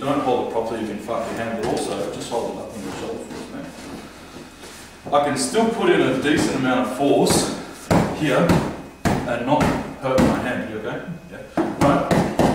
don't hold it properly, you can fuck your hand, but also just hold it up on your shoulder first, man. I can still put in a decent amount of force here and not hurt my hand, you okay? Yeah. Right?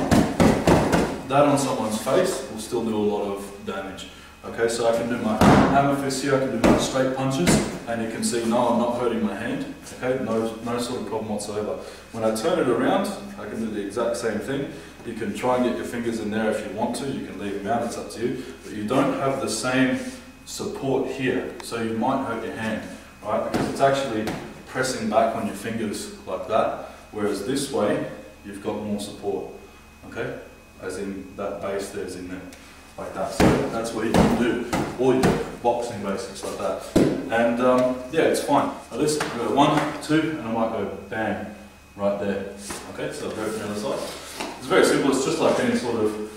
That on someone's face will still do a lot of damage. Okay, so I can do my hammer fist here, I can do my straight punches, and you can see, no, I'm not hurting my hand. Okay, no sort of problem whatsoever. When I turn it around, I can do the exact same thing. You can try and get your fingers in there if you want to, you can leave them out, it's up to you. But you don't have the same support here, so you might hurt your hand, right? Because it's actually pressing back on your fingers like that, whereas this way, you've got more support, okay? As in, that base there's in there. Like that, so that's what you can do, all your boxing basics like that, and yeah, it's fine. Like this, I go 1, 2, and I might go bam, right there. Okay, so I'll go to the other side. It's very simple. It's just like any sort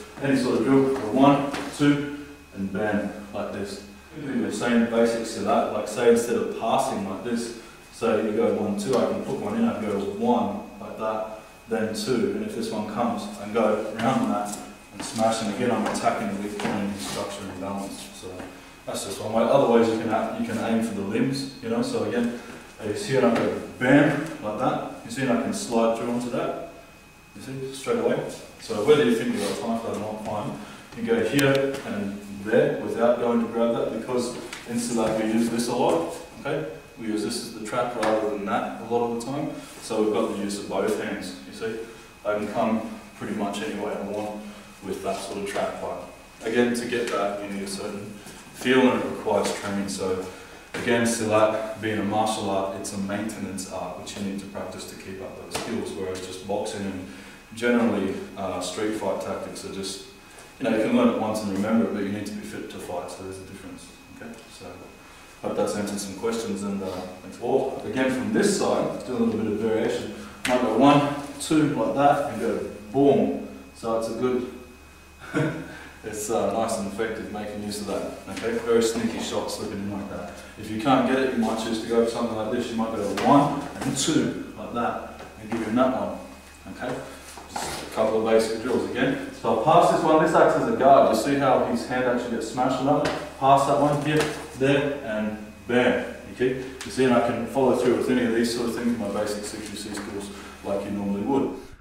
of drill. 1, 2, and bam, like this. You can do the same basics to that. Like say instead of passing like this, so you go 1, 2. I can put one in. I go 1 like that, then 2, and if this one comes, I go around that. And smash, and again I'm attacking with structure and balance. So that's just one way. Other ways you can aim for the limbs, you know. So again, you see it, I go bam like that. You see, and I can slide through onto that. You see, straight away. So whether you think you've got time for that or not, fine. You go here and there without going to grab that, because in Silat we use this a lot. Okay, we use this as the trap rather than that a lot of the time. So we've got the use of both hands. You see, I can come pretty much any way I want with that sort of trap fight. Again, to get that, you need a certain feel and it requires training. So again, Silat, being a martial art, it's a maintenance art which you need to practice to keep up those skills, whereas just boxing and generally street fight tactics are just, you know, you can learn it once and remember it, but you need to be fit to fight, so there's a difference. Okay, so hope that's answered some questions, and thanks. Or again, from this side, let's do a little bit of variation. Might go 1, 2 like that, and go boom. So it's a good, it's nice and effective making use of that. Okay, very sneaky shot slipping in like that. If you can't get it, you might choose to go for something like this. You might go 1 and 2 like that, and give him that one. Okay, just a couple of basic drills again. So I'll pass this one. This acts as a guard. You see how his hand actually gets smashed on that one? Pass that one here, there, and bam. Okay, you see, and I can follow through with any of these sort of things, my basic 6 skills, like you normally would.